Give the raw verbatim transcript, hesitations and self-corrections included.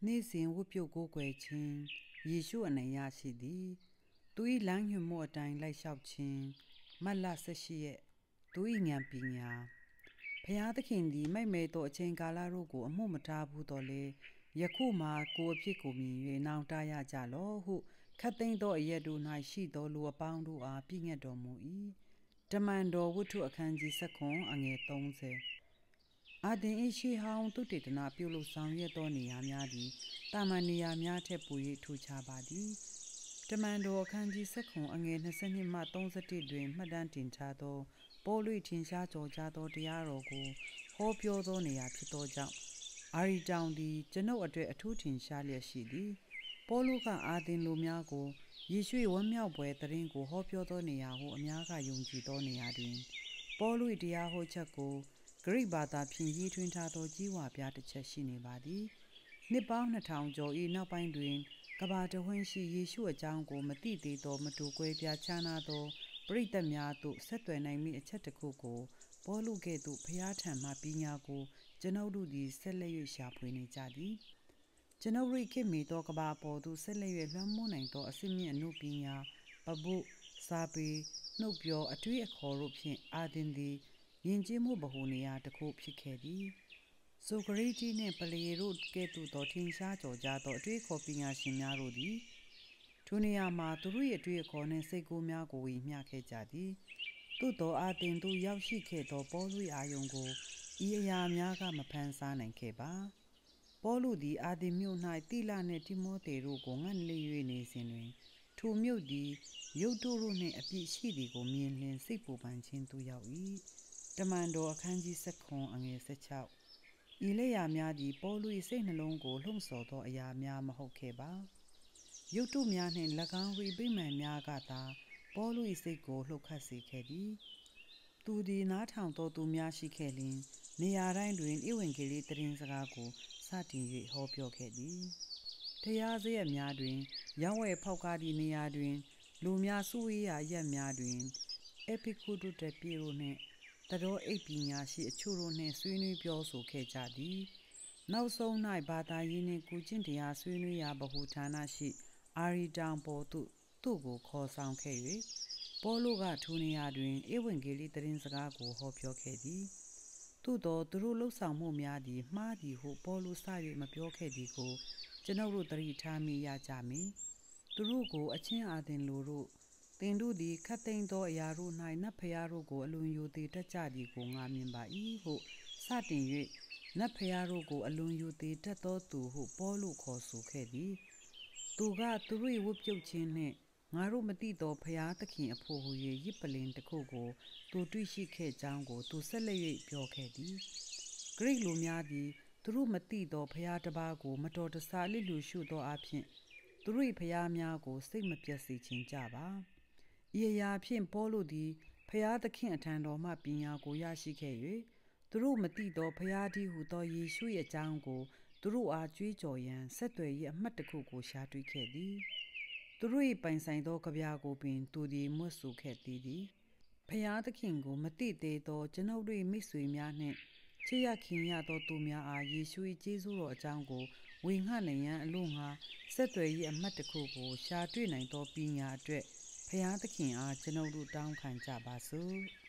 နေ့စဉ်ဝတ်ပြုတ်ကိုးကွယ်ခြင်းယေရှုအနံ့ရရှိသည်သူ၏လမ်းညွှန်မှုအတိုင်းလိုက်လျှောက်ခြင်းမတ်လဆယ်ရှစ်ရက်သူ၏ဉာဏ်ပညာဖျားသခင်သည်မိတ်မဲသောအချိန်ကာလတို့ကိုအမှုမထားဘူးတော်လေယခုမှကိုအဖြစ်ကိုမြင်၍နောင်တရကြလောဟုခတ်သိမ်းသောအရက်တို့၌ရှိသောလူအပေါင်းတို့အားပြည့်ညတ်တော်မူ၏တမန်တော်ဝတ္ထုအခန်းကြီး၁၉အငယ်၃၀အာဒင်၏ရှေးဟောင်းသူတေသနာပြုလုပ်ဆောင်ရွက်သောနေရာများသည်တာမန်နေရာများထက်ပို၍ထူခြားပါသည်တမန်တော်အခန်းကြီး၁၉အငယ်၂၂မှ၃၁တွင်မှတ်တမ်းတင်ထားသောပေါ်လွေထင်ရှားကြော်ကြားသောတရားတော်ကိုဟောပြောသောနေရာဖြစ်သောကြောင့်အာရီတောင်သည်ကျွန်ုပ်အတွက်အထူးထင်ရှားလျက်ရှိသည်ပေါလုကအာသင်လူများကိုယေရှုဝမ်းမြောက်ပွဲတရင်ကိုဟောပြောသောနေရာဟုအများကယုံကြည်သောနေရာတွင်ပေါလု၏တရားဟောချက်ကိုဂရိဘာသာဖြင့်ရေးထွင်းထားသောကြီးဝါပြတစ်ချက်ရှိနေပါသည်နှစ်ပေါင်းနှစ်ထောင်ကျော်၏နောက်ပိုင်းတွင်ကဘာတဝင်းရှိယေရှုအကြောင်းကိုမသိသေးသောမတူကွဲပြားခြားနာသောပရိသတ်များသို့ဆက်သွယ်နိုင်မည့်အချက်တစ်ခုကိုပေါလုကဲ့သို့ဖျားထံမှပညာကိုကျွန်ုပ်တို့သည်ဆက်လက်၍ရှာဖွေနေကြသည်ကျွန်ုပ်၏ခေတ်မီသောကဘာပေါ်သို့ဆက်လက်၍လွှမ်းမိုးနိုင်သောအစစ်မြင့်အမှုပညာပပုစာပေနှုတ်ပြောအတွေ့အခေါ်တို့ဖြင့်အာသင်သည်ယဉ်ကျေးမှုဗဟုနေရာတစ်ခုဖြစ်ခဲ့သည်ဆိုကရေတီနှင့်ပလေတို့ကဲ့သို့သောထင်ရှားကြော်ကြားသောအတွေ့အခေါ်ပညာရှင်များတို့သည်ထိုနေရာမှာသူတို့၏အတွေ့အခေါ်နှင့်စိတ်ကူးများကိုဝေမျှခဲ့ကြသည်သို့သောအာသင်သို့ရောက်ရှိခဲ့သောပေါလုအာယုံကိုဤအရာများကမဖန်ဆားနိုင်ခဲ့ပါပေါလုသည်အာသင်မြို့၌တိလနှင့်တိမောသေတို့ကိုငတ်လေ၍နေစဉ်တွင်ထိုမြို့သည်ရုတ်တို့တို့နှင့်အပြည့်ရှိသည်ကိုမြင်လျင်စိတ်ပူပန်ခြင်းသို့ရောက်၏တမန်တော်အခန်းကြီး၁၉အငယ်၁၆ဤလက်ရာများသည်ပေါလု၏စိတ်နှလုံးကိုလှုံ့ဆော်သောအရာများမဟုတ်ခဲ့ပါရုတ်တုများနှင့်၎င်း၏ဗိမာန်များကသာပေါလု၏စိတ်ကိုလှုပ်ခတ်စေခဲ့သည်သူသည်နားထောင်သောသူများရှိခဲ့လျင်နေရာတိုင်းတွင်ဧဝံဂေလိတရင်စကားကိုစတင်၍ဟောပြောခဲ့သည်တရားစရက်များတွင်ရောင်းဝယ်ဖောက်ကားသည့်နေရာတွင်လူများစုဝေးရာရက်များတွင်အပိကုတုတပြေတို့နှင့်တတော်အိပ်ပညာရှိအချို့တို့နှင့်ဆွေးနွေးပြောဆိုခဲ့ကြသည်နောက်ဆုံး၌ဘာသာရေးနှင့်ကုကျင့်တရားဆွေးနွေးရာဗဟုဌာနရှိအာရီတောင်ပေါ်သို့သူ့ကိုခေါ်ဆောင်ခဲ့၍ပေါလုကထိုနေရာတွင်ဧဝံဂေလိသတင်းစကားကိုဟောပြောခဲ့သည်သို့သောသူတို့လှုပ်ဆောင်မှုများသည်မှားသည်ဟုပေါလုစ၍မပြောခဲ့သည်ကိုကျွန်ုပ်တို့သတိထားမိရကြမည်သူတို့ကိုအချင်းအာသင်လူတို့သင်တို့သည်ခတ်သိမ်းသောအရာတို့၌နတ်ဖျားတို့ကိုအလွန်ယိုသေးတတ်ကြသည်ကိုငါမြင်ပါ၏ဟုစတင်၍နတ်ဖျားတို့ကိုအလွန်ယိုသေးတတ်သောသူဟုပေါလုခေါ်ဆိုခဲ့သည်သူကသူတို့ဝတ်ပြုတ်ခြင်းနှင့်ငါတို့မသိသောဖျားသခင်အဖို့ဟူ၍ရစ်ပလင်တစ်ခုကိုသူတွေ့ရှိခဲ့ကြောင်းကိုသူဆက်လက်၍ပြောခဲ့သည်ဂရိလူများသည်သူတို့မသိသောဖျားတစ်ပါးကိုမတော်တဆလစ်လူရှုသောအဖြစ်သူတို့ဖျားများကိုစိတ်မပြတ်စေခြင်းကြပါဤအရာဖြင့်ပေါလုသည်ဖျားသခင်အထံတော်မှပညာကိုရရှိခဲ့၍သူတို့မသိသောဖျားသည်ဟူသောယေရှုရဲ့အကြောင်းကိုသူတို့အားကြွေးကြော်ရန်ဆက်သွယ်၏အမှတ်တစ်ခုကိုရှာတွေ့ခဲ့သည်သူတို့၏ပိုင်ဆိုင်သောကြပြာကိုပင်သူသည်မွတ်ဆိုခဲ့သည်သည်ဖျားသခင်ကိုမသိသေးသောကျွန်ုပ်တို့မိတ်ဆွေများနှင့်ချစ်ရခင်ရသောသူများအားယေရှု၏ကျေးဇူးတော်အကြောင်းကိုဝေငှနိုင်ရန်အလို့ငါဆက်သွယ်၏အမှတ်တစ်ခုကိုရှာတွေ့နိုင်သောပညာအတွက်ဖျားသခင်အားကျွန်ုပ်တို့တောင်းခံကြပါစို့